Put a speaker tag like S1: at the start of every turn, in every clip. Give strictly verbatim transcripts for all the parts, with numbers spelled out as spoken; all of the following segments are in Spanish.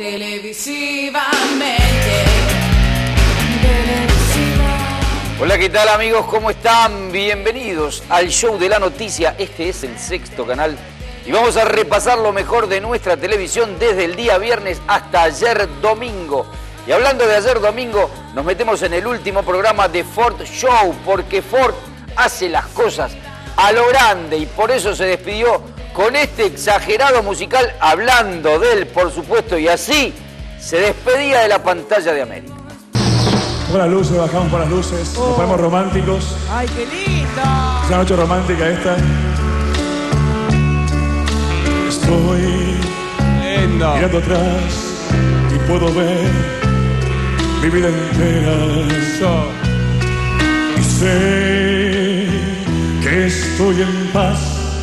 S1: televisivamente.
S2: Hola, ¿qué tal amigos? ¿Cómo están? Bienvenidos al Show de la Noticia. Este es el Sexto Canal y vamos a repasar lo mejor de nuestra televisión desde el día viernes hasta ayer domingo. Y hablando de ayer domingo, nos metemos en el último programa de Ford Show, porque Ford hace las cosas a lo grande y por eso se despidió con este exagerado musical, hablando de él, por supuesto, y así se despedía de la pantalla de América.
S3: Con las luces, bajamos por las luces,
S4: oh.
S3: Nos ponemos románticos.
S4: ¡Ay, qué lindo!
S3: Es una noche romántica esta. Estoy
S4: lindo.
S3: mirando atrás y puedo ver mi vida entera.
S4: Eso.
S3: Y sé que estoy en paz,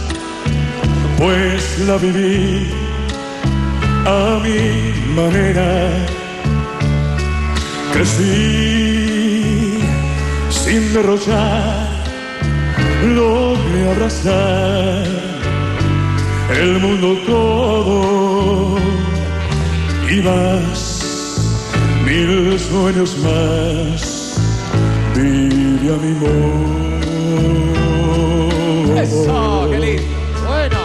S3: pues la viví a mi manera. Crecí sin derrochar, logré abrazar el mundo todo y más, mil sueños más, vive a mi modo.
S4: Eso, qué lindo. Bueno.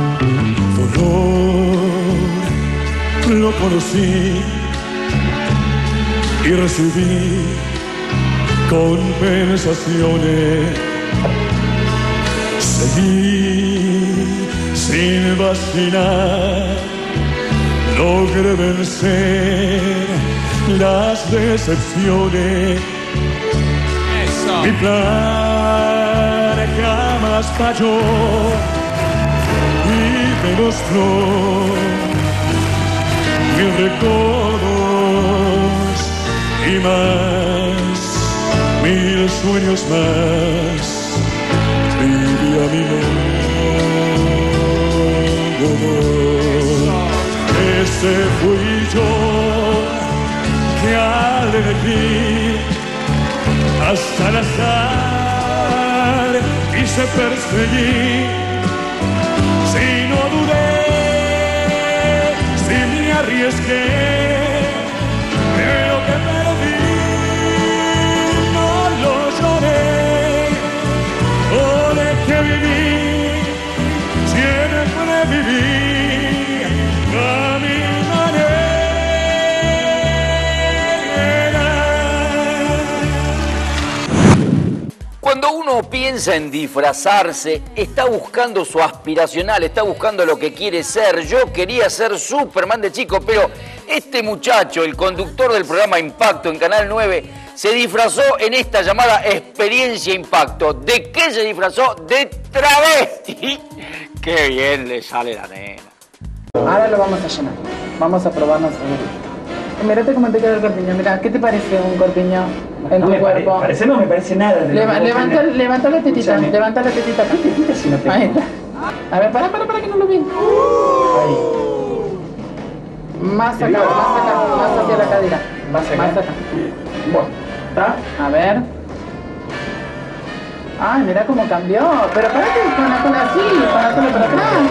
S3: Dolor lo conocí y recibí compensaciones. Seguí sin vacilar, logré vencer las decepciones.
S4: Eso.
S3: Mi plan jamás falló y me mostró mis recuerdos y más, mil sueños más, viví a mi modo. Ese fui yo que al elegir hasta el azar quise perseguir, si no dudé, si me arriesgué. Lo que perdí no lo lloré, o dejé vivir, siempre viví a mi manera.
S2: Cuando uno piensa en disfrazarse, está buscando su aspiracional, está buscando lo que quiere ser. Yo quería ser Superman de chico, pero este muchacho, el conductor del programa Impacto en Canal nueve, se disfrazó en esta llamada Experiencia Impacto. ¿De qué se disfrazó? De travesti. ¡Qué bien le sale la nena!
S5: Ahora lo vamos a llenar. Vamos a probarnos a ver. Mírate cómo te queda el corpiño. Mira, ¿qué te parece un corpiño en
S6: no
S5: tu
S6: me
S5: cuerpo?
S6: Pare, parece no me parece nada. De
S5: Leva, levanta, levanta la tetita,
S6: Escúchame.
S5: levanta la tetita.
S6: ¿Qué tetita si no tengo?
S5: Ahí está. A ver, para, para, para que no lo vean.
S6: Ahí.
S5: Más acá, más acá, más hacia la cadera.
S6: Más acá.
S5: Más acá.
S6: Bueno, ¿está?
S5: A ver. Ay, mira cómo cambió. Pero párate con la cola así, con la cola para atrás.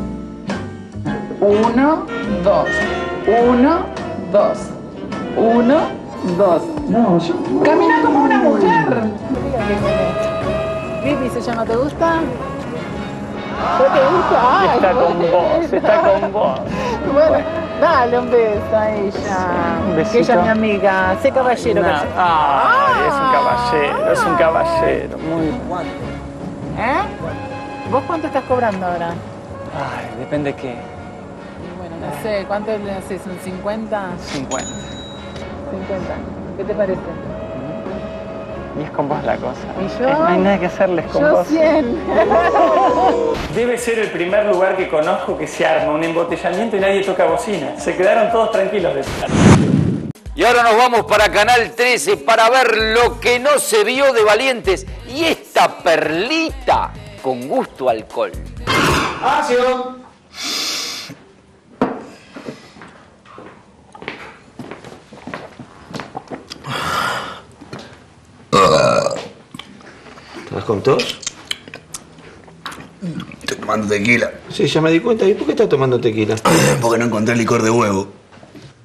S5: Uno, dos. Uno, dos. Uno, dos.
S6: No, yo...
S5: Camina como una mujer. Vivi, ¿se llama? ¿Te gusta? ¿No te gusta? Ay,
S6: Está con vos, está con vos.
S5: Bueno, dale un beso a ella.
S6: Un besito.
S5: Que ella es mi amiga. Sé caballero.
S6: No.
S5: caballero.
S6: Ay, es un caballero, es un caballero. Muy...
S5: ¿Eh? ¿Vos cuánto estás cobrando ahora?
S6: Ay, depende qué.
S5: Bueno, no sé, ¿cuánto le haces? ¿Un cincuenta?
S6: cincuenta.
S5: cincuenta. ¿Qué te parece?
S6: Y es con vos la cosa.
S5: ¿Y yo?
S6: Es- no hay nada que hacerles con
S5: Yo
S6: vos.
S5: cien.
S6: Debe ser el primer lugar que conozco que se arma un embotellamiento y nadie toca bocina. Se quedaron todos tranquilos de estar.
S2: Y ahora nos vamos para Canal trece para ver lo que no se vio de Valientes y esta perlita con gusto a alcohol.
S6: ¡Acción!
S7: ¿Estás con tos?
S8: Estoy tomando tequila.
S7: Sí, ya me di cuenta. ¿Y por qué estás tomando tequila?
S8: Porque no encontré licor de huevo.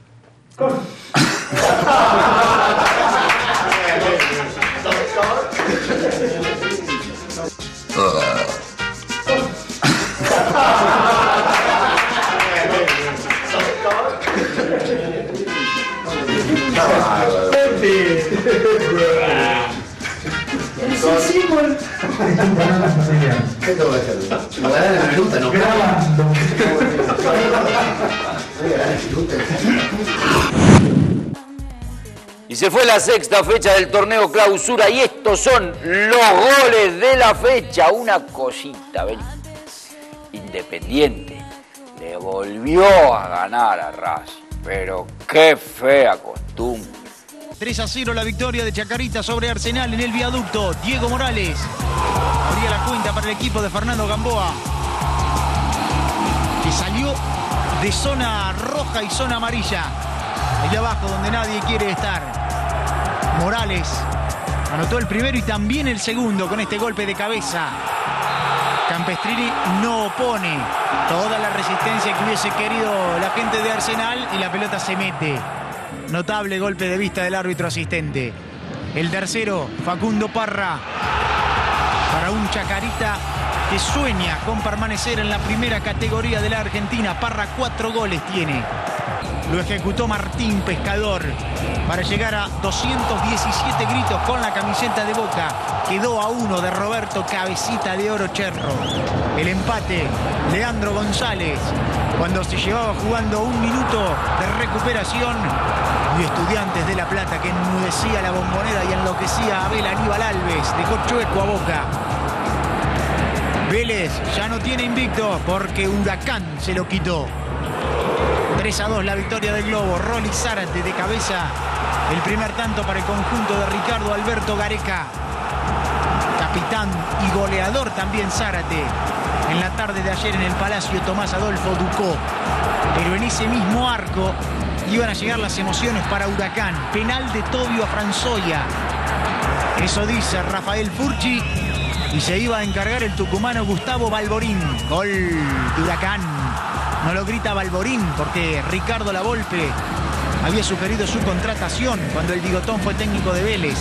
S2: Y se fue la sexta fecha del torneo clausura y estos son los goles de la fecha. Una cosita, ven. Independiente le volvió a ganar a Racing, pero qué fea costumbre.
S1: tres a cero la victoria de Chacarita sobre Arsenal en el viaducto. Diego Morales abría la cuenta para el equipo de Fernando Gamboa, que salió de zona roja y zona amarilla. Ahí abajo donde nadie quiere estar. Morales anotó el primero y también el segundo con este golpe de cabeza. Campestrini no opone toda la resistencia que hubiese querido la gente de Arsenal y la pelota se mete. Notable golpe de vista del árbitro asistente. El tercero, Facundo Parra, para un Chacarita que sueña con permanecer en la primera categoría de la Argentina. Parra cuatro goles tiene. Lo ejecutó Martín Pescador para llegar a doscientos diecisiete gritos con la camiseta de Boca. Quedó a uno de Roberto Cabecita de Oro Cherro. El empate, Leandro González, cuando se llevaba jugando un minuto de recuperación. Y Estudiantes de La Plata, que enmudecía la Bombonera y enloquecía a Abel Aníbal Alves. Dejó chueco a Boca. Vélez ya no tiene invicto porque Huracán se lo quitó. tres a dos la victoria del Globo. Rolly Zárate de cabeza. El primer tanto para el conjunto de Ricardo Alberto Gareca. Capitán y goleador también Zárate. En la tarde de ayer en el Palacio Tomás Adolfo Ducó. Pero en ese mismo arco iban a llegar las emociones para Huracán. Penal de Tobio a Franzoya. Eso dice Rafael Furchi. Y se iba a encargar el tucumano Gustavo Balborín. Gol de Huracán. No lo grita Balborín porque Ricardo Lavolpe había sugerido su contratación cuando el Bigotón fue técnico de Vélez.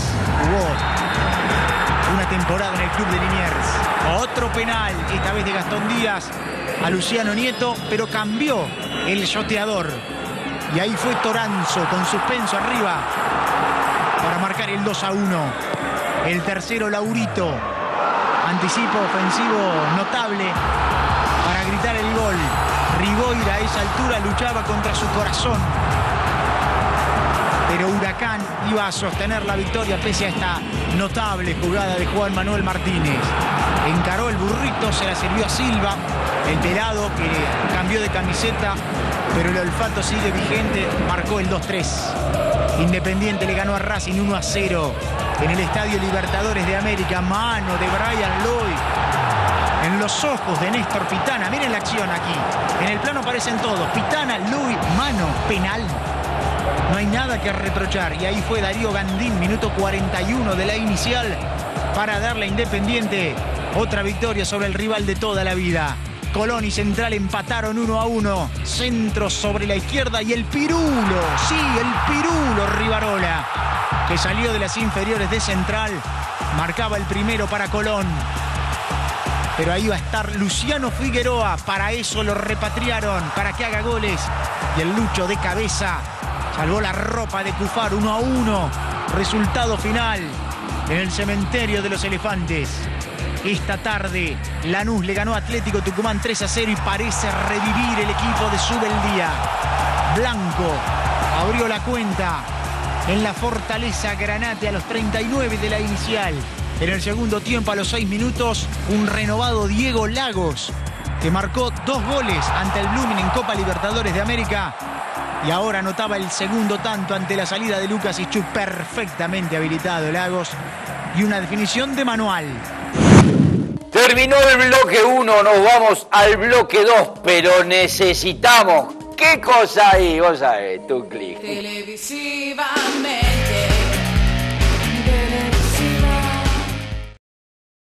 S1: Jugó una temporada en el club de Liniers. Otro penal, esta vez de Gastón Díaz a Luciano Nieto, pero cambió el shoteador. Y ahí fue Toranzo con suspenso arriba para marcar el dos a uno. El tercero, Laurito. Anticipo ofensivo notable para gritar el gol. Riboira a esa altura luchaba contra su corazón. Pero Huracán iba a sostener la victoria pese a esta notable jugada de Juan Manuel Martínez. Encaró el burrito, se la sirvió a Silva, el pelado que cambió de camiseta, pero el olfato sigue vigente, marcó el dos tres. Independiente le ganó a Racing uno a cero en el Estadio Libertadores de América. Mano de Brian Loy en los ojos de Néstor Pitana. Miren la acción aquí. En el plano aparecen todos. Pitana, Loy, mano, penal. No hay nada que reprochar. Y ahí fue Darío Gandín, minuto cuarenta y uno de la inicial, para darle a Independiente otra victoria sobre el rival de toda la vida. Colón y Central empataron uno a uno. Centro sobre la izquierda y el Pirulo. Sí, el Pirulo Rivarola, que salió de las inferiores de Central. Marcaba el primero para Colón. Pero ahí va a estar Luciano Figueroa. Para eso lo repatriaron, para que haga goles. Y el Lucho de cabeza salvó la ropa de Cufar. Uno a uno. Resultado final en el cementerio de los elefantes. Esta tarde Lanús le ganó a Atlético Tucumán tres a cero y parece revivir el equipo de Subeldía. Blanco abrió la cuenta en la Fortaleza Granate a los treinta y nueve de la inicial. En el segundo tiempo, a los seis minutos, un renovado Diego Lagos, que marcó dos goles ante el Blooming en Copa Libertadores de América. Y ahora anotaba el segundo tanto ante la salida de Lucas Ischú. Perfectamente habilitado Lagos. Y una definición de manual.
S2: Terminó el bloque uno, nos vamos al bloque dos, pero necesitamos... ¿Qué cosa hay? Vos sabés, tu clic.
S7: Televisivamente.